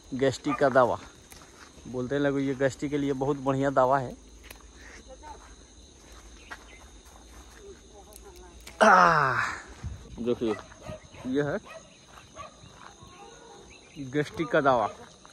Gastric का दवा बोलते हैं लोग, ये गैस्ट्रिक के लिए बहुत बढ़िया दवा है। देखिए ये है गैस्ट्रिक का दवा।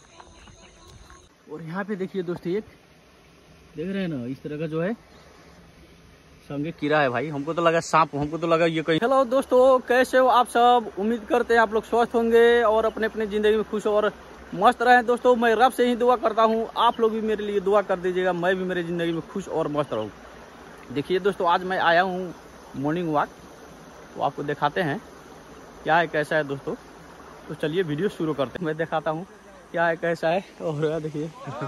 और यहाँ पे देखिए दोस्तों, एक देख रहे हैं ना, इस तरह का जो है संगे कीड़ा है भाई। हमको तो लगा सांप, हमको तो लगा ये कहीं। हेलो दोस्तों, कैसे हो आप सब? उम्मीद करते हैं आप लोग स्वस्थ होंगे और अपने अपने जिंदगी में खुश और मस्त रहें। दोस्तों मैं रब से ही दुआ करता हूँ, आप लोग भी मेरे लिए दुआ कर दीजिएगा, मैं भी मेरी ज़िंदगी में खुश और मस्त रहूँ। देखिए दोस्तों, आज मैं आया हूँ मॉर्निंग वॉक, तो आपको दिखाते हैं क्या है कैसा है दोस्तों। तो चलिए वीडियो शुरू करते हैं, मैं दिखाता हूँ क्या है कैसा है। और देखिए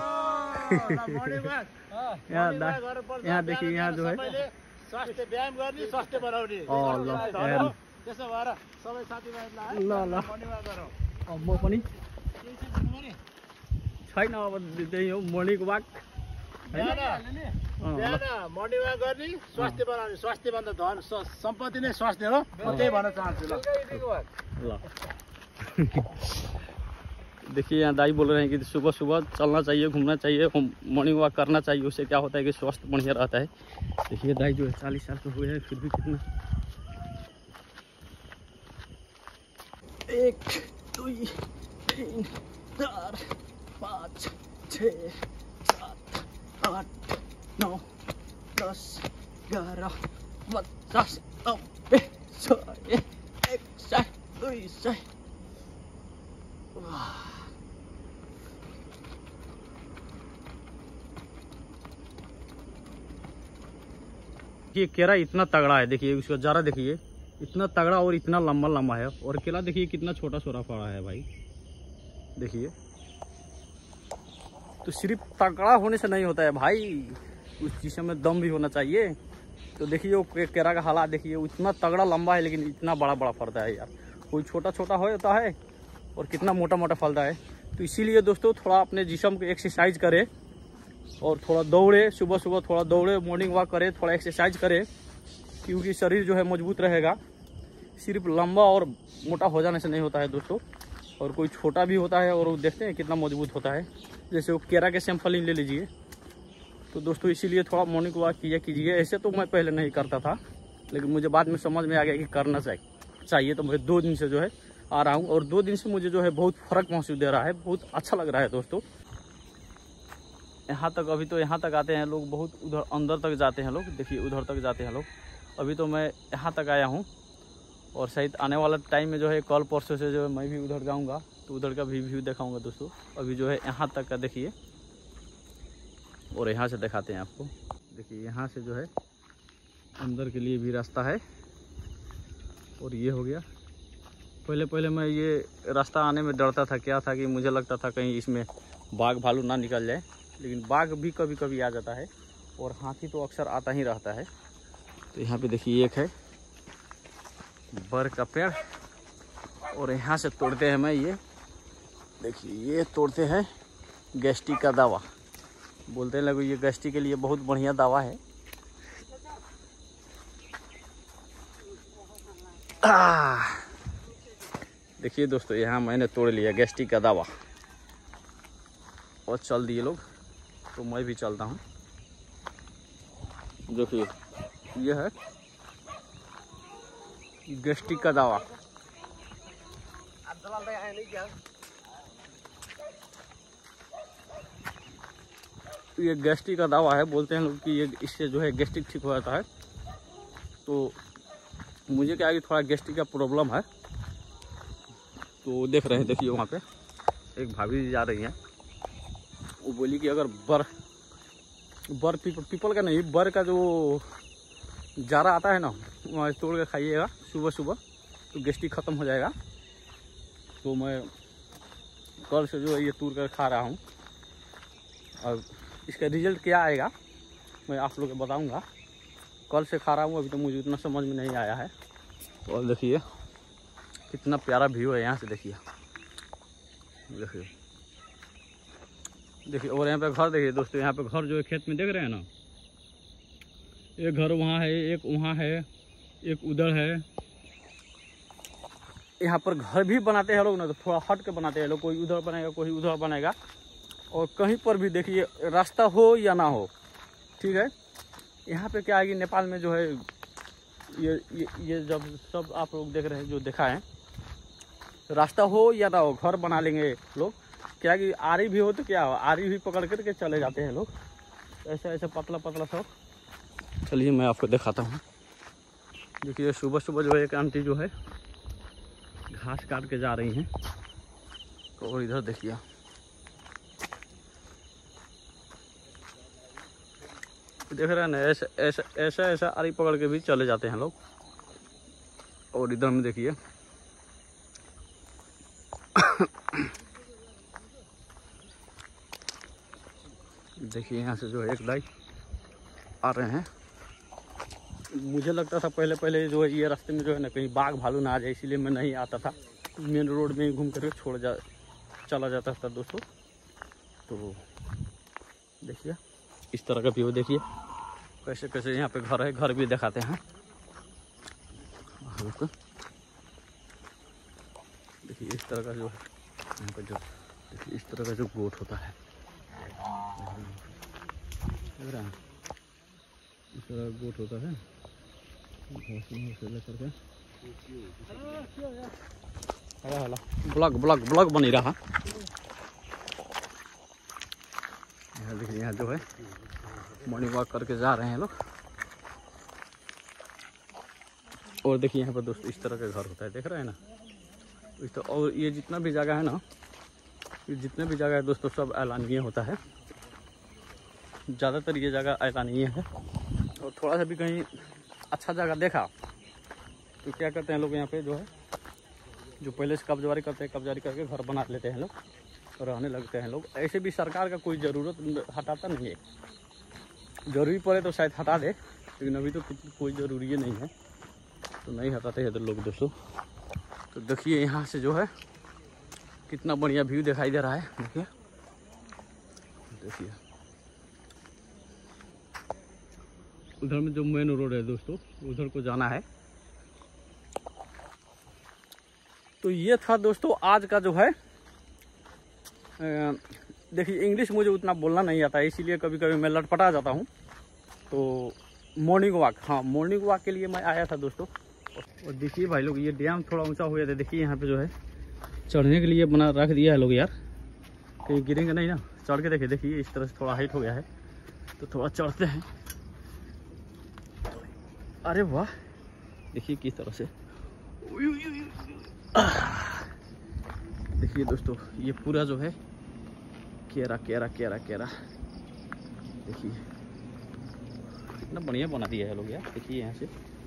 यहाँ देखिए, यहाँ जो है स्वास्थ्य व्यायाम गर्ने, स्वास्थ्य बनाउने सबै साथीभाइहरुलाई म पनि छैन, अब त्यही हो मर्निङ वाक। बिहान मर्निङ वाक गर्ने, स्वास्थ्य बनाउने। स्वास्थ्य भन्दा धन सम्पत्ति नै स्वास्थ्य हो, म त्यही भन्न चाहन्छु। ल देखिए यहाँ दाई बोल रहे हैं कि सुबह सुबह चलना चाहिए, घूमना चाहिए, मॉर्निंग वॉक करना चाहिए। उससे क्या होता है कि स्वास्थ्य बढ़िया रहता है। देखिए दाई जो है 40 साल के हुए हैं, फिर भी कितना 1 2 3 4 5 6 7 8 9 10 11 50 90 100 100 200। ये केला इतना तगड़ा है, देखिए उसका जरा देखिए, इतना तगड़ा और इतना लंबा लंबा है। और केला देखिए कितना छोटा छोटा पड़ा है भाई। देखिए तो सिर्फ तगड़ा होने से नहीं होता है भाई, उस चीज़ में दम भी होना चाहिए। तो देखिए वो केला का हालात देखिए, इतना तगड़ा लंबा है लेकिन इतना बड़ा बड़ा फलता है यार। कोई छोटा छोटा होता है और कितना मोटा मोटा फलता है। तो इसीलिए दोस्तों थोड़ा अपने जिस्म को एक्सरसाइज करें और थोड़ा दौड़े, सुबह सुबह थोड़ा दौड़े, मॉर्निंग वॉक करें, थोड़ा एक्सरसाइज करें, क्योंकि शरीर जो है मजबूत रहेगा। सिर्फ लंबा और मोटा हो जाने से नहीं होता है दोस्तों, और कोई छोटा भी होता है और वो देखते हैं कितना मजबूत होता है। जैसे वो केला के सैंपल ही ले लीजिए। तो दोस्तों इसीलिए थोड़ा मॉर्निंग वॉक कीजिए। ऐसे तो मैं पहले नहीं करता था, लेकिन मुझे बाद में समझ में आ गया कि करना चाहिए। तो मैं 2 दिन से जो है आ रहा हूँ, और 2 दिन से मुझे जो है बहुत फ़र्क महसूस दे रहा है, बहुत अच्छा लग रहा है दोस्तों। यहाँ तक, अभी तो यहाँ तक आते हैं लोग, बहुत उधर अंदर तक जाते हैं लोग। देखिए उधर तक जाते हैं लोग। अभी तो मैं यहाँ तक आया हूँ, और शायद आने वाला टाइम में जो है कल परसों से जो है मैं भी उधर जाऊँगा, तो उधर का भी व्यू दिखाऊँगा दोस्तों। अभी जो है यहाँ तक का देखिए, और यहाँ से दिखाते हैं आपको। देखिए यहाँ से जो है अंदर के लिए भी रास्ता है, और ये हो गया। पहले मैं ये रास्ता आने में डरता था, क्या था कि मुझे लगता था कहीं इसमें बाघ भालू ना निकल जाए, लेकिन बाघ भी कभी कभी आ जाता है, और हाथी तो अक्सर आता ही रहता है। तो यहाँ पे देखिए एक है बर का पेड़, और यहाँ से तोड़ते हैं मैं ये देखिए, ये तोड़ते हैं गैस्ट्रिक का दवा। बोलते हैं लोग ये गैस्ट्रिक के लिए बहुत बढ़िया दवा है। देखिए दोस्तों, यहाँ मैंने तोड़ लिया गैस्ट्रिक का दवा, और चल दिए लोग। तो मैं भी चलता हूँ। देखिए ये है गैस्ट्रिक का दवा। ये गैस्ट्रिक का दवा है। बोलते हैं लोग कि ये इससे जो है गैस्ट्रिक ठीक हो जाता है। तो मुझे क्या है कि थोड़ा गैस्ट्रिक का प्रॉब्लम है। तो देख रहे हैं, देखिए वहाँ पे एक भाभी जी जा रही हैं। वो बोली कि अगर बर पीपल का नहीं, बर का जो जारा आता है ना, वहाँ तोड़ के खाइएगा सुबह सुबह, तो गैस्ट्रिक ख़त्म हो जाएगा। तो मैं कल से जो है ये तोड़ कर खा रहा हूँ, और इसका रिजल्ट क्या आएगा मैं आप लोग को बताऊँगा। कल से खा रहा हूँ, अभी तो मुझे उतना समझ में नहीं आया है। तो और देखिए कितना प्यारा व्यू है यहाँ से, देखिए देखिए। और यहाँ पे घर देखिए दोस्तों, यहाँ पे घर जो है खेत में देख रहे हैं ना, एक घर वहाँ है, एक वहाँ है, एक उधर है। यहाँ पर घर भी बनाते हैं लोग ना, तो थोड़ा हट के बनाते हैं लोग, कोई उधर बनेगा कोई उधर बनेगा। और कहीं पर भी देखिए रास्ता हो या ना हो, ठीक है। यहाँ पे क्या है कि नेपाल में जो है ये जब सब आप लोग देख रहे हैं जो देखा है, रास्ता हो या ना हो घर बना लेंगे लोग। क्या कि आरी भी हो तो क्या हो, आरी भी पकड़ करके चले जाते हैं लोग, ऐसा ऐसा पतला पतला सब। चलिए मैं आपको दिखाता हूँ। देखिए सुबह सुबह जो है एक आंटी जो है घास काट के जा रही हैं, और इधर देखिए देख रहे हैं ना, ऐसा ऐसा ऐसा ऐसा आरी पकड़ के भी चले जाते हैं लोग। और इधर में देखिए देखिए यहाँ से जो है एक दाई आ रहे हैं। मुझे लगता था पहले पहले जो है ये रास्ते में जो है ना कहीं बाघ भालू ना आ जाए, इसीलिए मैं नहीं आता था, मेन रोड में ही घूम कर चला जाता था दोस्तों। तो देखिए इस तरह का व्यू देखिए कैसे कैसे यहाँ पे घर है, घर भी दिखाते हैं। देखिए इस तरह का जो है यहाँ पे जो देखिए इस तरह का जो गोट होता है, देख रहे हैं इस तरह का गोट होता है, ब्लॉग बनी रहा। यहाँ देखिए यहाँ जो है मॉर्निंग वॉक करके जा रहे हैं लोग। और देखिए यहाँ पर दोस्तों इस तरह का घर होता है, देख रहे हैं ना इस तो। और ये जितना भी जगह है ना, ये जितने भी जगह है दोस्तों सब ऐलानिए होता है, ज़्यादातर ये जगह ऐलानिए है। और थोड़ा सा भी कहीं अच्छा जगह देखा तो क्या करते हैं लोग यहाँ पे जो है, जो पहले से कब्जवारी करते हैं, कब्जवारी करके घर बना लेते हैं लोग और रहने लगते हैं लोग। ऐसे भी सरकार का कोई ज़रूरत हटाता नहीं है, ज़रूरी पड़े तो शायद हटा दे, लेकिन अभी तो कोई ज़रूरी नहीं है तो नहीं हटाते हैं तो लोग दोस्तों। तो देखिए यहाँ से जो है कितना बढ़िया व्यू दिखाई दे रहा है। देखिए देखिए उधर में जो मेन रोड है दोस्तों, उधर को जाना है। तो ये था दोस्तों आज का जो है, देखिए इंग्लिश मुझे उतना बोलना नहीं आता है, इसीलिए कभी कभी मैं लटपटा जाता हूँ। तो मॉर्निंग वॉक, हाँ मॉर्निंग वॉक के लिए मैं आया था दोस्तों। और देखिए भाई लोग ये डैम थोड़ा ऊंचा हो गया था, देखिए यहाँ पे जो है चढ़ने के लिए बना रख दिया है लोग यार, कहीं गिरेंगे नहीं ना। चढ़ के देखिए इस तरह से थोड़ा हाइट हो गया है, तो थोड़ा चढ़ते हैं। अरे वाह देखिए किस तरह से, देखिए दोस्तों ये पूरा जो है केरा केरा केरा केरा, देखिए कितना बढ़िया बना दिया है लोग यार। देखिए यहाँ से,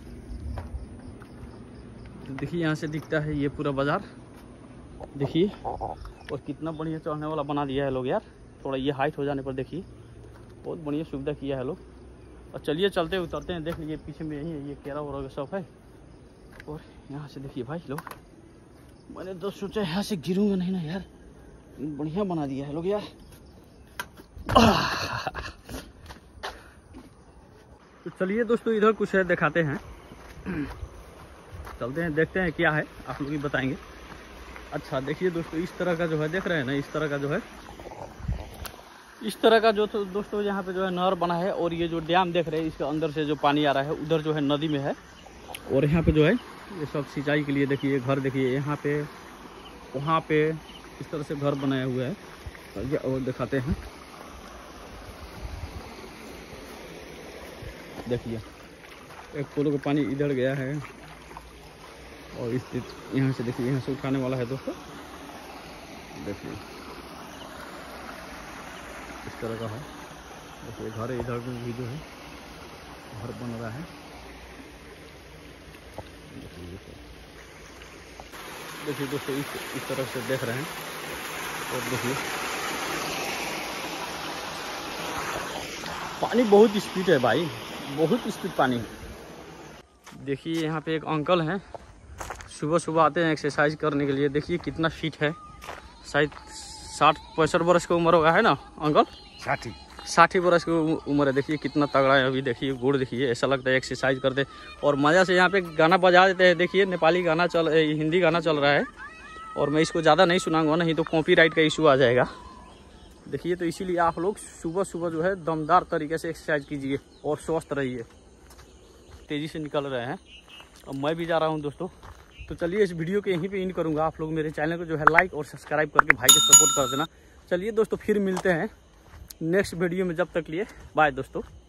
देखिए यहाँ से दिखता है ये पूरा बाजार, देखिए और कितना बढ़िया चढ़ने वाला बना दिया है लोग यार। थोड़ा ये हाइट हो जाने पर देखिए बहुत बढ़िया सुविधा किया है लोग। और चलिए चलते उतरते हैं, देख लीजिए पीछे में यही है ये केरा वरा सब है। और यहाँ से देखिए भाई लोग, मैंने तो सोचा यहाँ से गिरूंगा नहीं ना यार, बढ़िया बना दिया है लोग यार। तो चलिए दोस्तों इधर कुछ है दिखाते हैं, चलते हैं देखते हैं क्या है, आप लोग ही बताएंगे। अच्छा देखिए दोस्तों इस तरह का जो है देख रहे हैं ना, इस तरह का जो है, इस तरह का जो तो दोस्तों यहाँ पे जो है नहर बना है। और ये जो डैम देख रहे हैं इसके अंदर से जो पानी आ रहा है उधर जो है नदी में है। और यहाँ पे जो है ये सब सिंचाई के लिए देखिए घर, देखिए यहाँ पे वहाँ पे इस तरह से घर बनाया हुआ है। और दिखाते हैं, देखिए एक पोलो का पानी इधर गया है और इस यहाँ से देखिए यहाँ से उठाने वाला है दोस्तों। देखिए इस तरह का है, देखिए घर है, इधर में भी जो है घर बन रहा है। देखिए दोस्तों इस तरह से देख रहे हैं। और देखिए पानी बहुत स्पीड है भाई, बहुत स्पीड पानी है। देखिए यहाँ पे एक अंकल हैं, सुबह सुबह आते हैं एक्सरसाइज करने के लिए। देखिए कितना फिट है, शायद 60-65 वर्ष की उम्र होगा है ना अंकल? 60 60 बरस की उम्र है। देखिए कितना तगड़ा है अभी, देखिए गुड़ देखिए, ऐसा लगता है एक्सरसाइज करते और मज़ा से यहाँ पे गाना बजा देते हैं। देखिए नेपाली गाना हिंदी गाना चल रहा है और मैं इसको ज़्यादा नहीं सुनाऊंगा, नहीं तो कॉपीराइट का इशू आ जाएगा। देखिए तो इसीलिए आप लोग सुबह सुबह जो है दमदार तरीके से एक्सरसाइज कीजिए और स्वस्थ रहिए। तेज़ी से निकल रहे हैं, अब मैं भी जा रहा हूँ दोस्तों। तो चलिए इस वीडियो के यहीं पे इन करूँगा। आप लोग मेरे चैनल को जो है लाइक और सब्सक्राइब करके भाई को सपोर्ट कर देना। चलिए दोस्तों फिर मिलते हैं नेक्स्ट वीडियो में, जब तक लिए बाय दोस्तों।